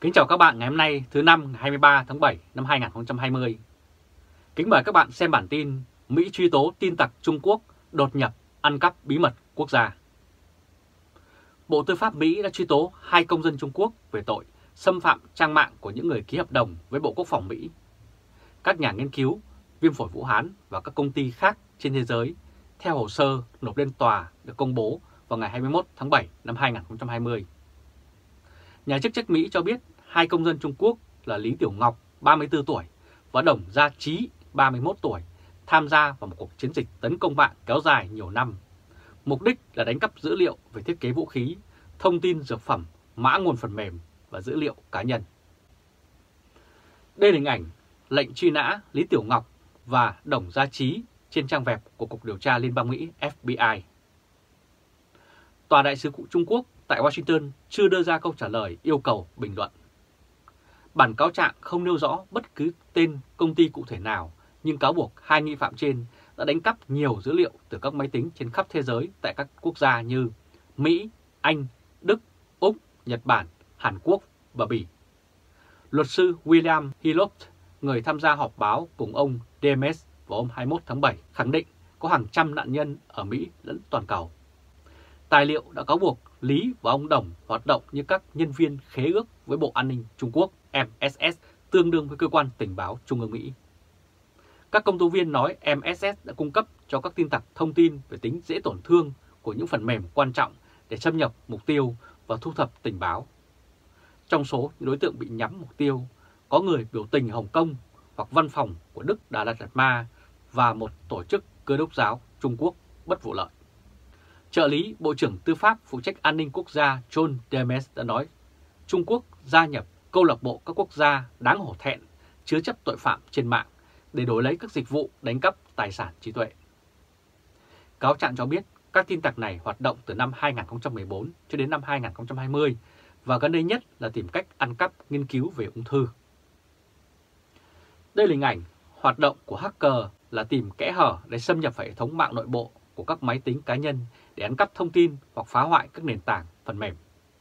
Kính chào các bạn ngày hôm nay thứ năm ngày 23 tháng 7 năm 2020. Kính mời các bạn xem bản tin Mỹ truy tố tin tặc Trung Quốc đột nhập ăn cắp bí mật quốc gia. Bộ Tư pháp Mỹ đã truy tố 2 công dân Trung Quốc về tội xâm phạm trang mạng của những người ký hợp đồng với Bộ Quốc phòng Mỹ. Các nhà nghiên cứu viêm phổi Vũ Hán và các công ty khác trên thế giới theo hồ sơ nộp lên tòa được công bố vào ngày 21 tháng 7 năm 2020. Nhà chức trách Mỹ cho biết 2 công dân Trung Quốc là Lý Tiểu Ngọc, 34 tuổi và Đồng Gia Trí, 31 tuổi, tham gia vào một cuộc chiến dịch tấn công mạng kéo dài nhiều năm. Mục đích là đánh cắp dữ liệu về thiết kế vũ khí, thông tin dược phẩm, mã nguồn phần mềm và dữ liệu cá nhân. Đây là hình ảnh lệnh truy nã Lý Tiểu Ngọc và Đồng Gia Trí trên trang web của Cục Điều tra Liên bang Mỹ FBI. Tòa đại sứ Trung Quốc tại Washington chưa đưa ra câu trả lời yêu cầu bình luận. Bản cáo trạng không nêu rõ bất cứ tên công ty cụ thể nào, nhưng cáo buộc 2 nghi phạm trên đã đánh cắp nhiều dữ liệu từ các máy tính trên khắp thế giới tại các quốc gia như Mỹ, Anh, Đức, Úc, Nhật Bản, Hàn Quốc và Bỉ. Luật sư William Hillop, người tham gia họp báo cùng ông Demes vào hôm 21 tháng 7, khẳng định có hàng trăm nạn nhân ở Mỹ lẫn toàn cầu. Tài liệu đã cáo buộc Lý và ông Đồng hoạt động như các nhân viên khế ước với Bộ An ninh Trung Quốc MSS, tương đương với cơ quan tình báo Trung ương Mỹ. Các công tố viên nói MSS đã cung cấp cho các tin tặc thông tin về tính dễ tổn thương của những phần mềm quan trọng để xâm nhập mục tiêu và thu thập tình báo. Trong số những đối tượng bị nhắm mục tiêu, có người biểu tình Hồng Kông hoặc văn phòng của Đức Đà Lạt Ma và một tổ chức Cơ đốc giáo Trung Quốc bất vụ lợi. Trợ lý Bộ trưởng Tư pháp phụ trách an ninh quốc gia John Demes đã nói Trung Quốc gia nhập câu lạc bộ các quốc gia đáng hổ thẹn chứa chấp tội phạm trên mạng để đổi lấy các dịch vụ đánh cắp tài sản trí tuệ. Cáo trạng cho biết các tin tặc này hoạt động từ năm 2014 cho đến năm 2020 và gần đây nhất là tìm cách ăn cắp nghiên cứu về ung thư. Đây là hình ảnh hoạt động của hacker là tìm kẽ hở để xâm nhập vào hệ thống mạng nội bộ của các máy tính cá nhân để ăn cắp thông tin hoặc phá hoại các nền tảng phần mềm.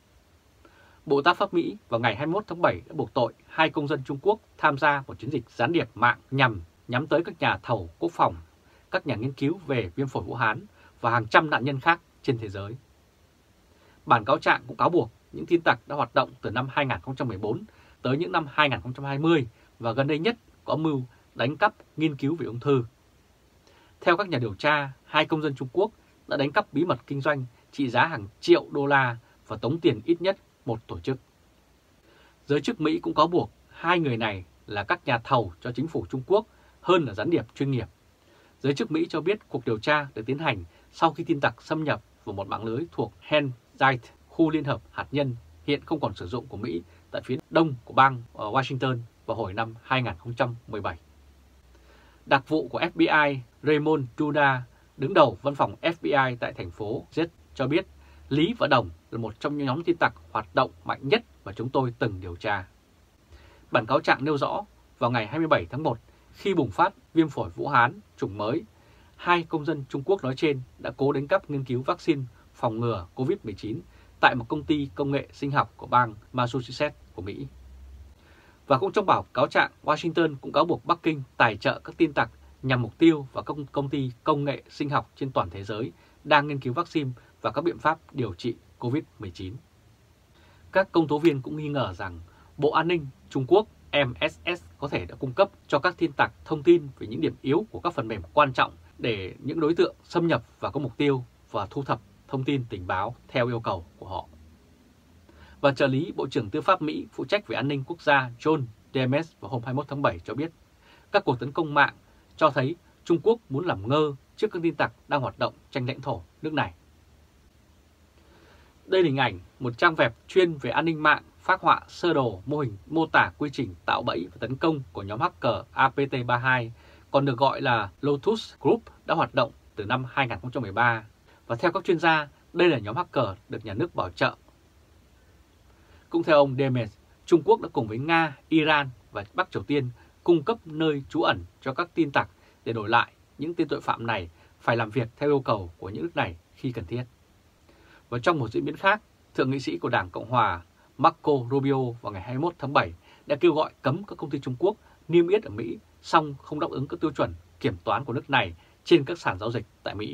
Bộ Tư pháp Mỹ vào ngày 21 tháng 7 đã buộc tội 2 công dân Trung Quốc tham gia một chiến dịch gián điệp mạng nhắm tới các nhà thầu quốc phòng, các nhà nghiên cứu về viêm phổi Vũ Hán và hàng trăm nạn nhân khác trên thế giới. Bản cáo trạng cũng cáo buộc những tin tặc đã hoạt động từ năm 2014 tới những năm 2020 và gần đây nhất có âm mưu đánh cắp nghiên cứu về ung thư. Theo các nhà điều tra, 2 công dân Trung Quốc đã đánh cắp bí mật kinh doanh trị giá hàng triệu đô la và tống tiền ít nhất một tổ chức. Giới chức Mỹ cũng cáo buộc 2 người này là các nhà thầu cho chính phủ Trung Quốc hơn là gián điệp chuyên nghiệp. Giới chức Mỹ cho biết cuộc điều tra được tiến hành sau khi tin tặc xâm nhập vào một mạng lưới thuộc Henshite, khu liên hợp hạt nhân hiện không còn sử dụng của Mỹ tại phía đông của bang Washington vào hồi năm 2017. Đặc vụ của FBI Raymond Duda, đứng đầu văn phòng FBI tại thành phố Z cho biết Lý và Đồng là một trong những nhóm tin tặc hoạt động mạnh nhất mà chúng tôi từng điều tra. Bản cáo trạng nêu rõ, vào ngày 27 tháng 1, khi bùng phát viêm phổi Vũ Hán chủng mới, 2 công dân Trung Quốc nói trên đã cố đánh cắp nghiên cứu vaccine phòng ngừa COVID-19 tại một công ty công nghệ sinh học của bang Massachusetts của Mỹ. Và cũng trong bản cáo trạng, Washington cũng cáo buộc Bắc Kinh tài trợ các tin tặc nhằm mục tiêu vào các công ty công nghệ sinh học trên toàn thế giới đang nghiên cứu vaccine và các biện pháp điều trị COVID-19. Các công tố viên cũng nghi ngờ rằng Bộ An ninh Trung Quốc MSS có thể đã cung cấp cho các tin tặc thông tin về những điểm yếu của các phần mềm quan trọng để những đối tượng xâm nhập vào các mục tiêu và thu thập thông tin tình báo theo yêu cầu của họ. Và trợ lý Bộ trưởng Tư pháp Mỹ phụ trách về an ninh quốc gia John Demes vào hôm 21 tháng 7 cho biết các cuộc tấn công mạng cho thấy Trung Quốc muốn làm ngơ trước các tin tặc đang hoạt động tranh lãnh thổ nước này. Đây là hình ảnh một trang web chuyên về an ninh mạng phác họa sơ đồ mô hình mô tả quy trình tạo bẫy và tấn công của nhóm hacker APT32, còn được gọi là Lotus Group, đã hoạt động từ năm 2013. Và theo các chuyên gia, đây là nhóm hacker được nhà nước bảo trợ. Cũng theo ông Demes, Trung Quốc đã cùng với Nga, Iran và Bắc Triều Tiên cung cấp nơi trú ẩn cho các tin tặc để đổi lại những tên tội phạm này phải làm việc theo yêu cầu của những nước này khi cần thiết. Và trong một diễn biến khác, Thượng nghị sĩ của Đảng Cộng Hòa Marco Rubio vào ngày 21 tháng 7 đã kêu gọi cấm các công ty Trung Quốc niêm yết ở Mỹ, song không đáp ứng các tiêu chuẩn kiểm toán của nước này trên các sàn giao dịch tại Mỹ.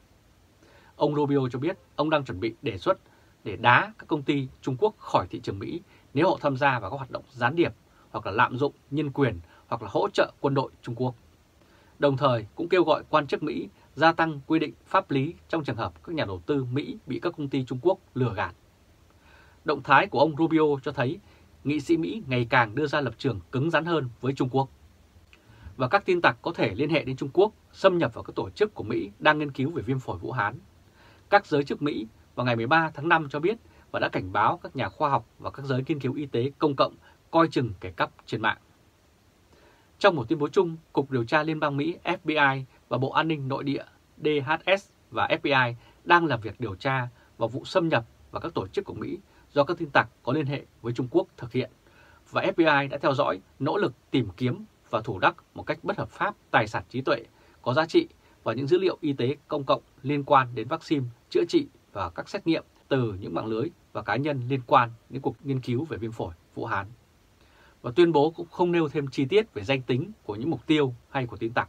Ông Rubio cho biết ông đang chuẩn bị đề xuất để đá các công ty Trung Quốc khỏi thị trường Mỹ nếu họ tham gia vào các hoạt động gián điệp hoặc là lạm dụng nhân quyền hoặc là hỗ trợ quân đội Trung Quốc. Đồng thời cũng kêu gọi quan chức Mỹ gia tăng quy định pháp lý trong trường hợp các nhà đầu tư Mỹ bị các công ty Trung Quốc lừa gạt. Động thái của ông Rubio cho thấy nghị sĩ Mỹ ngày càng đưa ra lập trường cứng rắn hơn với Trung Quốc. Và các tin tặc có thể liên hệ đến Trung Quốc, xâm nhập vào các tổ chức của Mỹ đang nghiên cứu về viêm phổi Vũ Hán. Các giới chức Mỹ vào ngày 13 tháng 5 cho biết và đã cảnh báo các nhà khoa học và các giới nghiên cứu y tế công cộng coi chừng kẻ cắp trên mạng. Trong một tuyên bố chung, Cục Điều tra Liên bang Mỹ FBI và Bộ An ninh Nội địa DHS và FBI đang làm việc điều tra vào vụ xâm nhập vào các tổ chức của Mỹ do các tin tặc có liên hệ với Trung Quốc thực hiện, và FBI đã theo dõi nỗ lực tìm kiếm và thủ đắc một cách bất hợp pháp tài sản trí tuệ có giá trị và những dữ liệu y tế công cộng liên quan đến vaccine, chữa trị và các xét nghiệm từ những mạng lưới và cá nhân liên quan đến cuộc nghiên cứu về viêm phổi Vũ Hán. Và tuyên bố cũng không nêu thêm chi tiết về danh tính của những mục tiêu hay của tin tặc.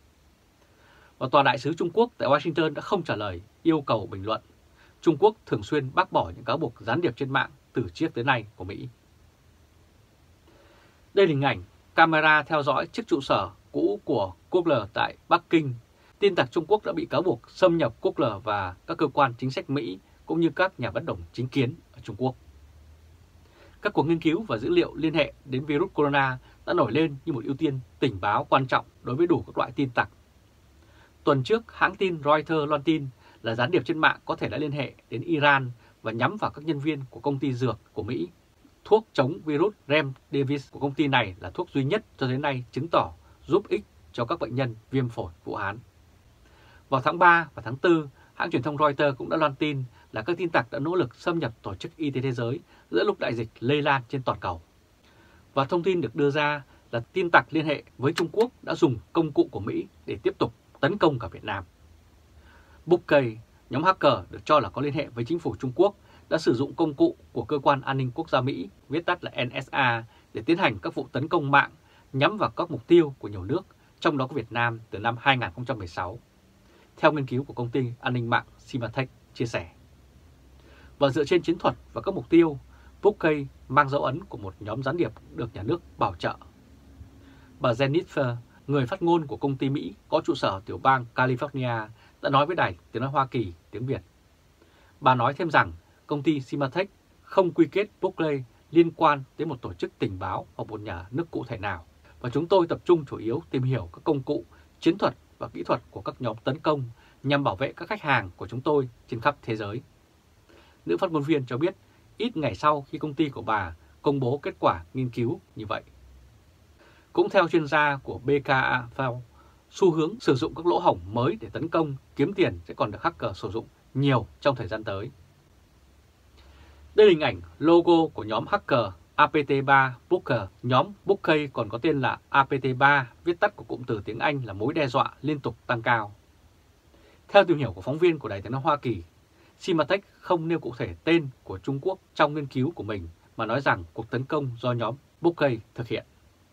Và Tòa đại sứ Trung Quốc tại Washington đã không trả lời yêu cầu bình luận. Trung Quốc thường xuyên bác bỏ những cáo buộc gián điệp trên mạng từ trước tới nay của Mỹ. Đây là hình ảnh camera theo dõi chiếc trụ sở cũ của Google tại Bắc Kinh. Tin tặc Trung Quốc đã bị cáo buộc xâm nhập Google và các cơ quan chính sách Mỹ cũng như các nhà bất đồng chính kiến ở Trung Quốc. Các cuộc nghiên cứu và dữ liệu liên hệ đến virus corona đã nổi lên như một ưu tiên tình báo quan trọng đối với đủ các loại tin tặc. Tuần trước, hãng tin Reuters loan tin là gián điệp trên mạng có thể đã liên hệ đến Iran và nhắm vào các nhân viên của công ty dược của Mỹ. Thuốc chống virus Remdesivir của công ty này là thuốc duy nhất cho đến nay chứng tỏ giúp ích cho các bệnh nhân viêm phổi Vũ Hán. Vào tháng 3 và tháng 4, hãng truyền thông Reuters cũng đã loan tin là các tin tặc đã nỗ lực xâm nhập Tổ chức Y tế Thế giới giữa lúc đại dịch lây lan trên toàn cầu. Và thông tin được đưa ra là tin tặc liên hệ với Trung Quốc đã dùng công cụ của Mỹ để tiếp tục tấn công cả Việt Nam. Bookkey, nhóm hacker được cho là có liên hệ với chính phủ Trung Quốc, đã sử dụng công cụ của Cơ quan An ninh Quốc gia Mỹ, viết tắt là NSA, để tiến hành các vụ tấn công mạng nhắm vào các mục tiêu của nhiều nước, trong đó có Việt Nam từ năm 2016. Theo nghiên cứu của công ty an ninh mạng Symantec chia sẻ. Và dựa trên chiến thuật và các mục tiêu, Bookkey mang dấu ấn của một nhóm gián điệp được nhà nước bảo trợ. Bà Jennifer, người phát ngôn của công ty Mỹ có trụ sở ở tiểu bang California, đã nói với Đài Tiếng nói Hoa Kỳ tiếng Việt. Bà nói thêm rằng công ty Symantec không quy kết Bookkey liên quan đến một tổ chức tình báo hoặc một nhà nước cụ thể nào, và chúng tôi tập trung chủ yếu tìm hiểu các công cụ, chiến thuật và kỹ thuật của các nhóm tấn công nhằm bảo vệ các khách hàng của chúng tôi trên khắp thế giới. Nữ phát ngôn viên cho biết ít ngày sau khi công ty của bà công bố kết quả nghiên cứu như vậy. Cũng theo chuyên gia của BKAV, xu hướng sử dụng các lỗ hổng mới để tấn công, kiếm tiền sẽ còn được hacker sử dụng nhiều trong thời gian tới. Đây là hình ảnh logo của nhóm hacker APT3 Booker. Nhóm Bookkey còn có tên là APT3, viết tắt của cụm từ tiếng Anh là mối đe dọa liên tục tăng cao. Theo tìm hiểu của phóng viên của Đài Tiếng nói Hoa Kỳ, Symantec không nêu cụ thể tên của Trung Quốc trong nghiên cứu của mình, mà nói rằng cuộc tấn công do nhóm Bookkey thực hiện.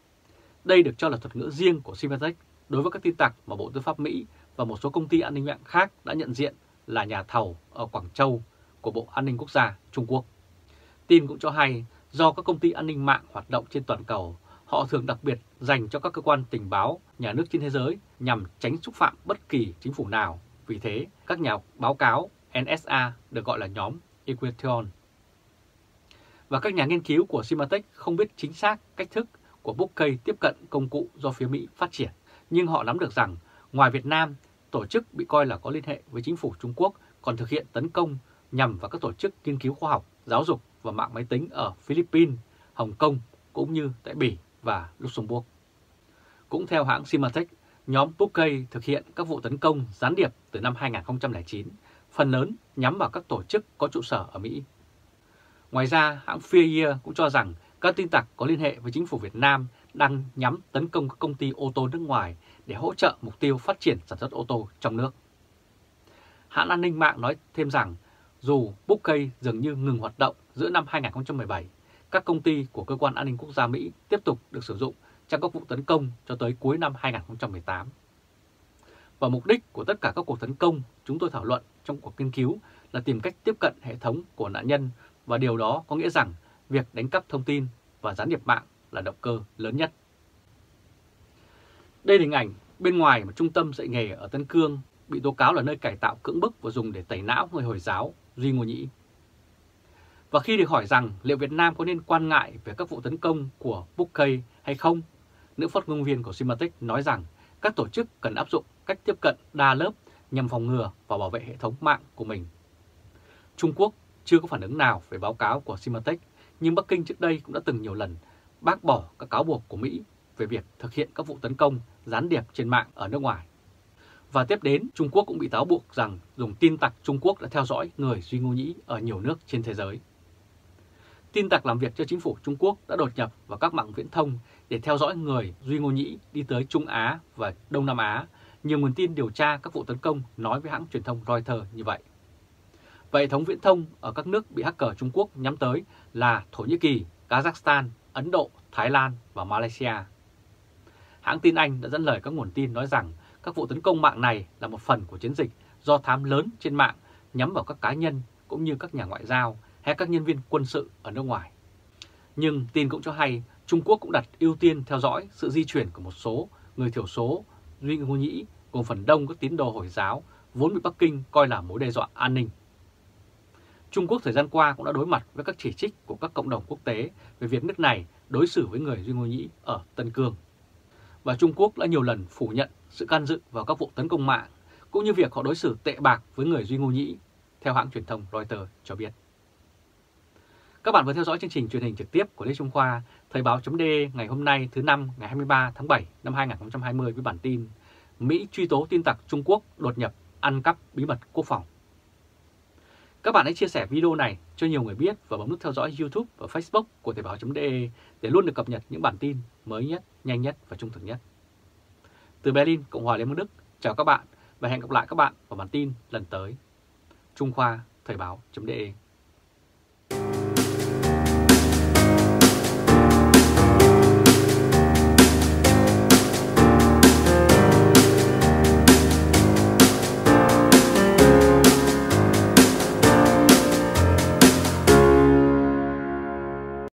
Đây được cho là thuật ngữ riêng của Symantec đối với các tin tặc mà Bộ Tư pháp Mỹ và một số công ty an ninh mạng khác đã nhận diện là nhà thầu ở Quảng Châu của Bộ An ninh Quốc gia Trung Quốc. Tin cũng cho hay do các công ty an ninh mạng hoạt động trên toàn cầu, họ thường đặc biệt dành cho các cơ quan tình báo nhà nước trên thế giới nhằm tránh xúc phạm bất kỳ chính phủ nào. Vì thế, các nhà báo cáo NSA được gọi là nhóm Equation. Và các nhà nghiên cứu của Symantec không biết chính xác cách thức của Bookkey tiếp cận công cụ do phía Mỹ phát triển, nhưng họ nắm được rằng ngoài Việt Nam, tổ chức bị coi là có liên hệ với chính phủ Trung Quốc còn thực hiện tấn công nhằm vào các tổ chức nghiên cứu khoa học, giáo dục và mạng máy tính ở Philippines, Hồng Kông cũng như tại Bỉ và Luxembourg. Cũng theo hãng Symantec, nhóm Bookkey thực hiện các vụ tấn công gián điệp từ năm 2009, phần lớn nhắm vào các tổ chức có trụ sở ở Mỹ. Ngoài ra, hãng Fear cũng cho rằng các tin tặc có liên hệ với chính phủ Việt Nam đang nhắm tấn công các công ty ô tô nước ngoài để hỗ trợ mục tiêu phát triển sản xuất ô tô trong nước. Hãng an ninh mạng nói thêm rằng dù Bookkey dường như ngừng hoạt động giữa năm 2017, các công ty của Cơ quan An ninh Quốc gia Mỹ tiếp tục được sử dụng trong các vụ tấn công cho tới cuối năm 2018. Và mục đích của tất cả các cuộc tấn công chúng tôi thảo luận trong cuộc nghiên cứu là tìm cách tiếp cận hệ thống của nạn nhân, và điều đó có nghĩa rằng việc đánh cắp thông tin và gián điệp mạng là động cơ lớn nhất. Đây là hình ảnh bên ngoài một trung tâm dạy nghề ở Tân Cương bị tố cáo là nơi cải tạo cưỡng bức và dùng để tẩy não người Hồi giáo Duy Ngô Nhĩ. Và khi được hỏi rằng liệu Việt Nam có nên quan ngại về các vụ tấn công của Bookkey hay không, nữ phát ngôn viên của Symantec nói rằng các tổ chức cần áp dụng cách tiếp cận đa lớp nhằm phòng ngừa và bảo vệ hệ thống mạng của mình. Trung Quốc chưa có phản ứng nào về báo cáo của Symantec, nhưng Bắc Kinh trước đây cũng đã từng nhiều lần bác bỏ các cáo buộc của Mỹ về việc thực hiện các vụ tấn công gián điệp trên mạng ở nước ngoài. Và tiếp đến, Trung Quốc cũng bị cáo buộc rằng dùng tin tặc Trung Quốc đã theo dõi người Duy Ngô Nhĩ ở nhiều nước trên thế giới. Tin tặc làm việc cho chính phủ Trung Quốc đã đột nhập vào các mạng viễn thông để theo dõi người Duy Ngô Nhĩ đi tới Trung Á và Đông Nam Á. Nhiều nguồn tin điều tra các vụ tấn công nói với hãng truyền thông Reuters như vậy. Và hệ thống viễn thông ở các nước bị hacker Trung Quốc nhắm tới là Thổ Nhĩ Kỳ, Kazakhstan, Ấn Độ, Thái Lan và Malaysia. Hãng tin Anh đã dẫn lời các nguồn tin nói rằng các vụ tấn công mạng này là một phần của chiến dịch do thám lớn trên mạng nhắm vào các cá nhân cũng như các nhà ngoại giao hay các nhân viên quân sự ở nước ngoài. Nhưng tin cũng cho hay Trung Quốc cũng đặt ưu tiên theo dõi sự di chuyển của một số người thiểu số Duy Ngô Nhĩ, gồm phần đông các tín đồ Hồi giáo vốn bị Bắc Kinh coi là mối đe dọa an ninh. Trung Quốc thời gian qua cũng đã đối mặt với các chỉ trích của các cộng đồng quốc tế về việc nước này đối xử với người Duy Ngô Nhĩ ở Tân Cương. Và Trung Quốc đã nhiều lần phủ nhận sự can dự vào các vụ tấn công mạng, cũng như việc họ đối xử tệ bạc với người Duy Ngô Nhĩ, theo hãng truyền thông Reuters cho biết. Các bạn vừa theo dõi chương trình truyền hình trực tiếp của Lê Trung Khoa, Thời báo.de ngày hôm nay thứ Năm ngày 23 tháng 7 năm 2020 với bản tin Mỹ truy tố tin tặc Trung Quốc đột nhập ăn cắp bí mật quốc phòng. Các bạn hãy chia sẻ video này cho nhiều người biết và bấm nút theo dõi YouTube và Facebook của Thời báo.de để luôn được cập nhật những bản tin mới nhất, nhanh nhất và trung thực nhất. Từ Berlin, Cộng hòa Liên bang Đức, chào các bạn và hẹn gặp lại các bạn vào bản tin lần tới. Trung Khoa, Thời báo.de